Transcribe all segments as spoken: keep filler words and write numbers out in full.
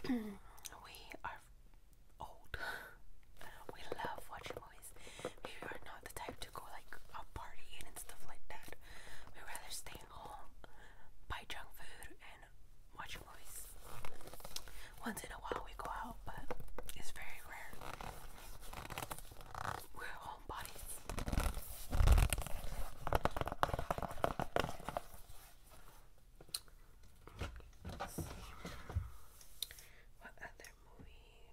we are old. We love watching movies. We are not the type to go like out partying and stuff like that. We rather stay home, buy junk food, and watch movies. Once in a while we go out, but it's very rare. We're homebodies. Let's see. What other movie?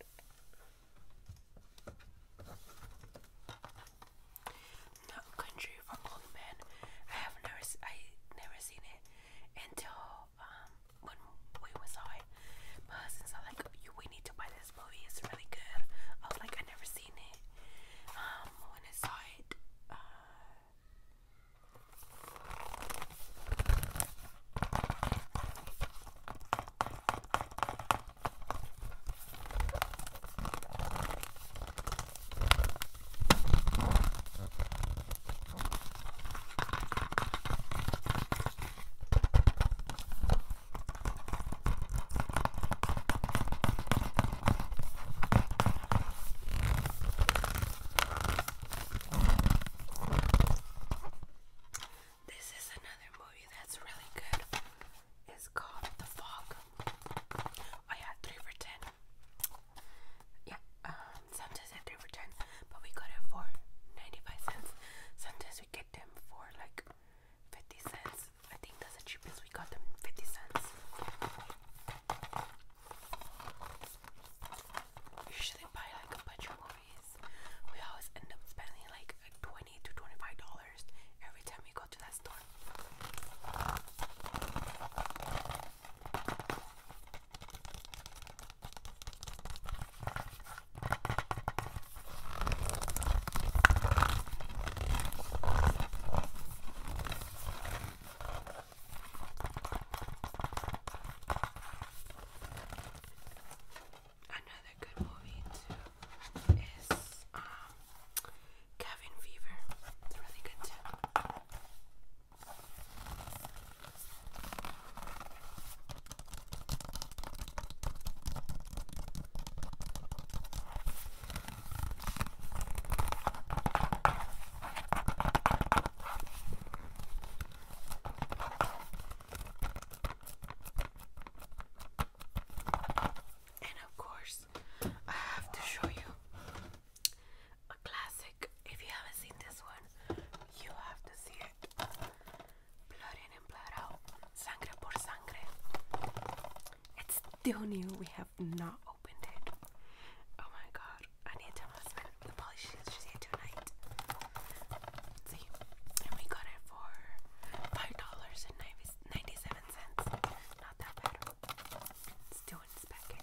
No Country for Old Men. I have never, I never seen it until um when we saw it. But since I like, you, we need to buy this movie. It's really good. I was like, I never seen it. Um, when I saw it, uh. This is another movie that's really good. It's called The Fog. Oh yeah, three for ten. Yeah, um, sometimes at three for ten, but we got it for ninety-five cents. Sometimes we get them for like fifty cents. I think that's the cheapest we got them, fifty cents. Usually buy like a bunch of movies. We always end up spending like twenty to twenty-five dollars every time we go to that store. Another good movie too is um Cabin Fever. It's really good too. And of course, I have to show you a classic. If you haven't seen this one, you have to see it. Blood in and Blood Out. Sangre por Sangre. It's still new. We have not opened it. Oh my god. I need to tell my husband. We probably should see it tonight. See? And we got it for five dollars and ninety-seven cents. Not that bad. Still in its packet.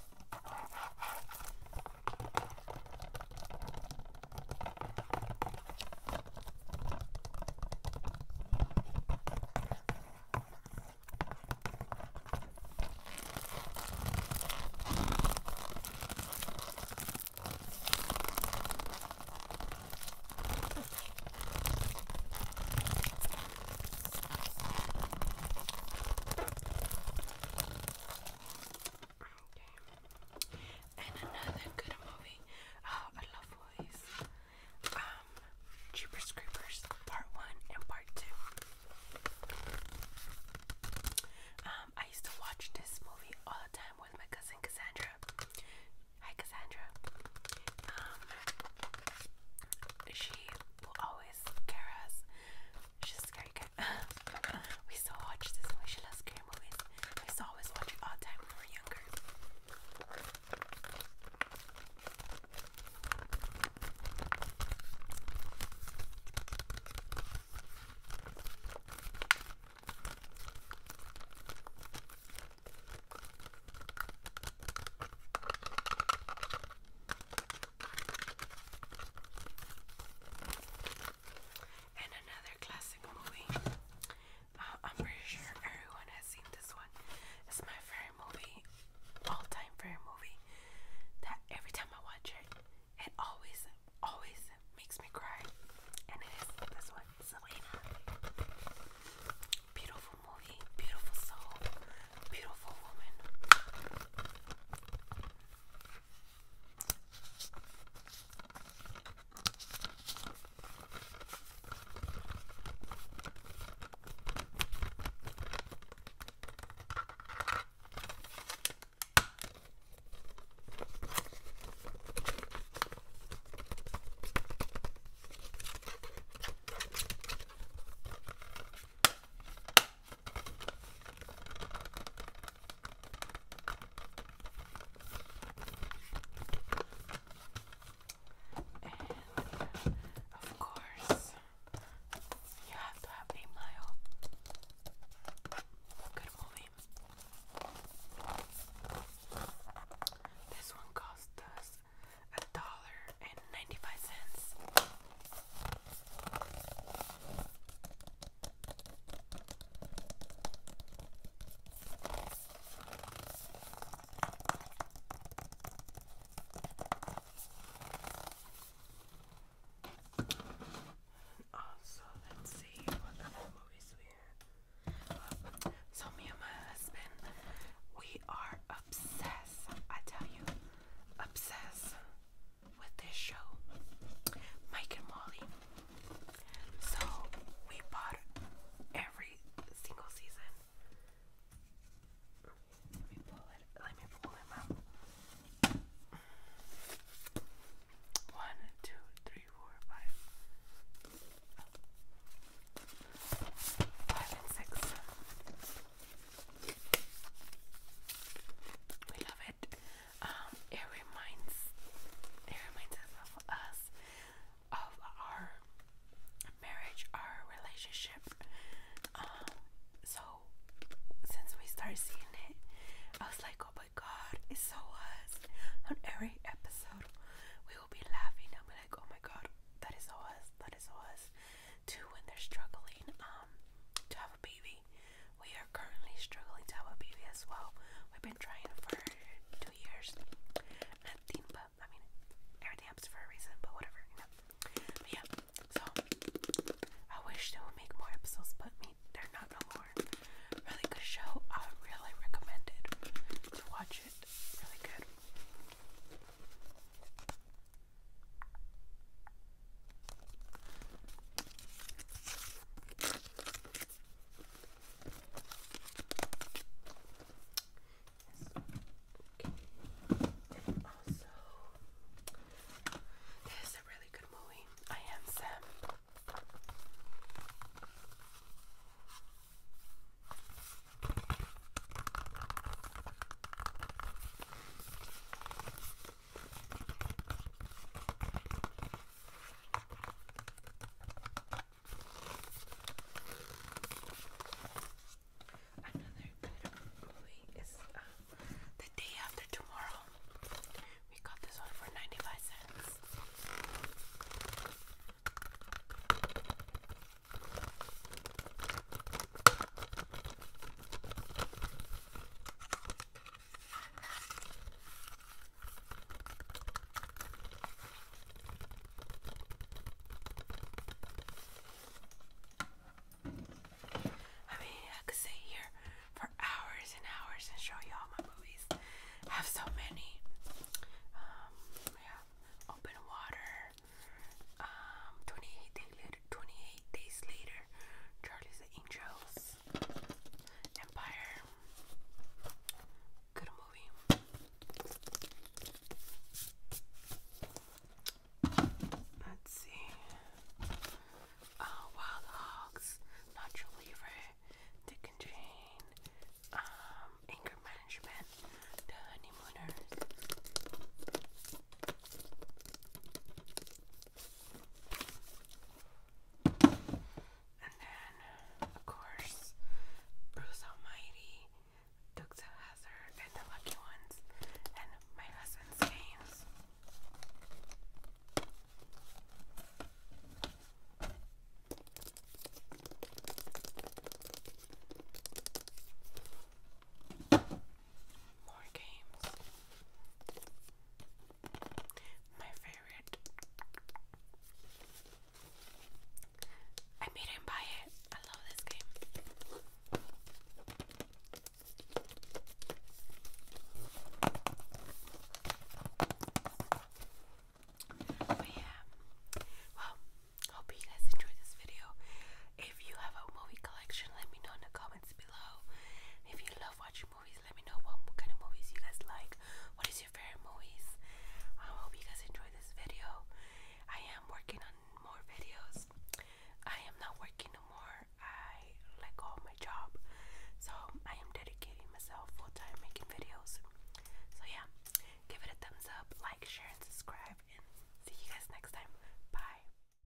didn't buy